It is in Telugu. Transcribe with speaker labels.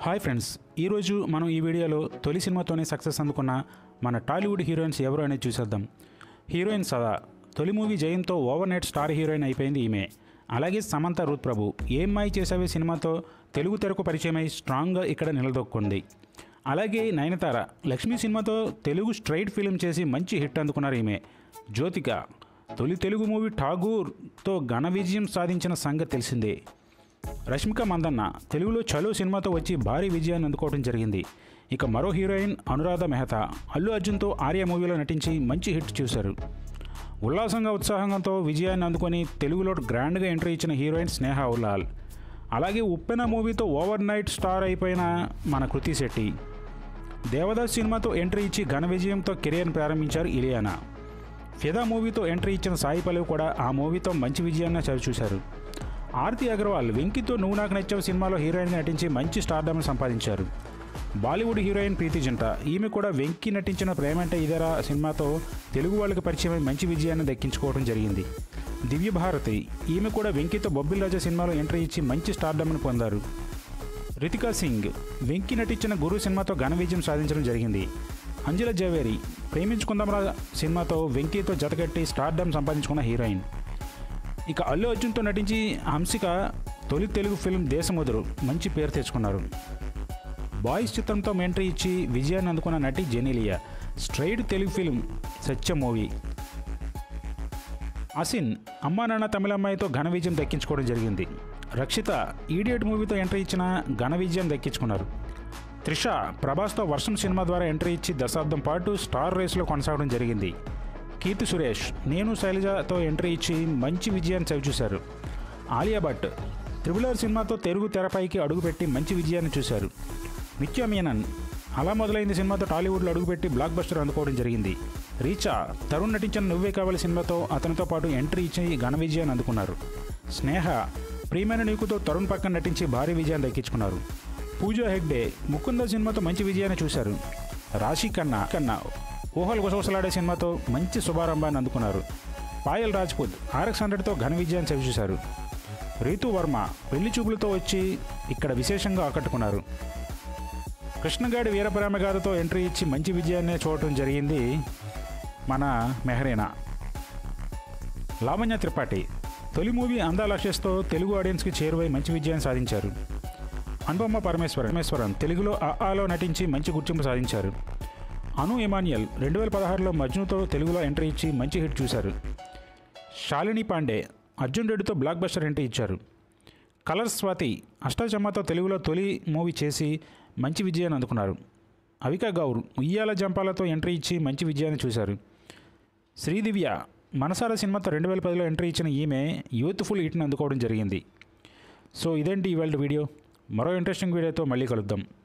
Speaker 1: హాయ్ ఫ్రెండ్స్, ఈరోజు మనం ఈ వీడియోలో తొలి సినిమాతోనే సక్సెస్ అందుకున్న మన టాలీవుడ్ హీరోయిన్స్ ఎవరు అనేది చూసేద్దాం. హీరోయిన్ సదా తొలి మూవీ జయంతో ఓవర్ నైట్ స్టార్ హీరోయిన్ అయిపోయింది ఈమె. అలాగే సమంత రూత్ ప్రభు ఏం మాయి చేసావే సినిమాతో తెలుగు తెరకు పరిచయమై స్ట్రాంగ్గా ఇక్కడ నిలదొక్కుంది. అలాగే నయనతార లక్ష్మీ సినిమాతో తెలుగు స్ట్రైట్ ఫిల్మ్ చేసి మంచి హిట్ అందుకున్నారు ఈమె. జ్యోతిక తొలి తెలుగు మూవీ ఠాగూర్తో ఘన విజయం సాధించిన సంగతి తెలిసిందే. రష్మిక మందన్న తెలుగులో చలో సినిమాతో వచ్చి భారీ విజయాన్ని అందుకోవడం జరిగింది. ఇక మరో హీరోయిన్ అనురాధ మెహతా అల్లు అర్జున్తో ఆర్య మూవీలో నటించి మంచి హిట్ చూశారు. ఉల్లాసంగా ఉత్సాహంతో విజయాన్ని అందుకొని తెలుగులో గ్రాండ్గా ఎంట్రీ ఇచ్చిన హీరోయిన్ స్నేహ ఉల్లాల్. అలాగే ఉప్పెన మూవీతో ఓవర్ నైట్ స్టార్ అయిపోయిన మన కృతి శెట్టి. దేవదాస్ సినిమాతో ఎంట్రీ ఇచ్చి ఘన విజయంతో కెరియర్ని ప్రారంభించారు ఇలియానా. ఫిదా మూవీతో ఎంట్రీ ఇచ్చిన సాయి పల్లవి కూడా ఆ మూవీతో మంచి విజయాన్ని చవిచూశారు. ఆర్తి అగర్వాల్ వెంకీతో నువ్వు నాకు నచ్చావు సినిమాలో హీరోయిన్గా నటించి మంచి స్టార్డమ్ను సంపాదించారు. బాలీవుడ్ హీరోయిన్ ప్రీతి జింటా ఈమె కూడా వెంకీ నటించిన ప్రేమంటే ఇదేరా సినిమాతో తెలుగు వాళ్ళకి పరిచయమై మంచి విజయాన్ని దక్కించుకోవడం జరిగింది. దివ్య భారతి ఈమె కూడా వెంకీతో బొబ్బిల్ రాజా సినిమాలో ఎంట్రీ ఇచ్చి మంచి స్టార్డమ్ను పొందారు. రితికా సింగ్ వెంకీ నటించిన గురు సినిమాతో ఘన విజయం సాధించడం జరిగింది. అంజల జవేరి ప్రేమించుకుందాంరా సినిమాతో వెంకీతో జతకట్టి స్టార్డమ్ సంపాదించుకున్న హీరోయిన్. ఇక అల్లు అర్జున్తో నటించి హంసిక తొలి తెలుగు ఫిల్మ్ దేశముదురు మంచి పేరు తెచ్చుకున్నారు. బాయ్స్ చిత్రంతో ఎంట్రీ ఇచ్చి విజయాన్ని అందుకున్న నటి Genelia straight Telugu film Satya movie. Asin Amma Nanna తమిళమ్మాయితో ఘన విజయం దక్కించుకోవడం జరిగింది. రక్షిత ఈడియట్ మూవీతో ఎంట్రీ ఇచ్చిన ఘన విజయం దక్కించుకున్నారు. త్రిష ప్రభాస్తో వర్షం సినిమా ద్వారా ఎంట్రీ ఇచ్చి దశాబ్దం పాటు స్టార్ రేస్లో కొనసాగడం జరిగింది. కీర్తి సురేష్ నేను సైలాజతో ఎంట్రీ ఇచ్చి మంచి విజయాన్ని చవిచూశారు. ఆలియా భట్ త్రిబుల్ సినిమాతో తెలుగు తెరపైకి అడుగుపెట్టి మంచి విజయాన్ని చూశారు. నిత్య మీనన్ అలా మొదలైంది సినిమాతో టాలీవుడ్లో అడుగుపెట్టి బ్లాక్ బస్టర్ అందుకోవడం జరిగింది. రీచా తరుణ్ నటించిన నువ్వే కావాలి సినిమాతో అతనితో పాటు ఎంట్రీ ఇచ్చి ఘన విజయాన్ని అందుకున్నారు. స్నేహ ప్రియమైన నీకుతో తరుణ్ పక్కన నటించి భారీ విజయాన్ని దక్కించుకున్నారు. పూజా హెగ్డే ముకుంద సినిమాతో మంచి విజయాన్ని చూశారు. రాశిఖన్నా ఊహలు గుసగుసలాడే సినిమాతో మంచి శుభారంభాన్ని అందుకున్నారు. పాయల్ రాజ్పూత్ RX100తో ఘన విజయాన్ని చవిచూశారు. రీతు వర్మ పెళ్లి చూపులతో వచ్చి ఇక్కడ విశేషంగా ఆకట్టుకున్నారు. కృష్ణగాడి వీరప్రేమగాథతో ఎంట్రీ ఇచ్చి మంచి విజయాన్ని చూడటం జరిగింది మన మెహరీనా. లావణ్య త్రిపాఠి తొలి మూవీ అందాల తెలుగు ఆడియన్స్కి చేరువై మంచి విజయాన్ని సాధించారు. అనుపమ పరమేశ్వరన్ తెలుగులో ఆలో నటించి మంచి గుర్తింపు సాధించారు. అను ఇమాన్యుయల్ 2016లో మజ్నుతో తెలుగులో ఎంట్రీ ఇచ్చి మంచి హిట్ చూశారు. శాలిని పాండే అర్జున్ రెడ్డితో బ్లాక్ బస్టర్ ఎంట్రీ ఇచ్చారు. కలర్స్ స్వాతి అష్టాచమ్మతో తెలుగులో తొలి మూవీ చేసి మంచి విజయాన్ని అందుకున్నారు. అవికా గౌర్ ఉయ్యాల జంపాలతో ఎంట్రీ ఇచ్చి మంచి విజయాన్ని చూశారు. శ్రీదివ్య మనసార సినిమాతో 2010లో ఎంట్రీ ఇచ్చిన ఈమె యూత్ఫుల్ హిట్ని అందుకోవడం జరిగింది. సో ఇదేంటి ఇవాళ వీడియో. మరో ఇంట్రెస్టింగ్ వీడియోతో మళ్ళీ కలుద్దాం.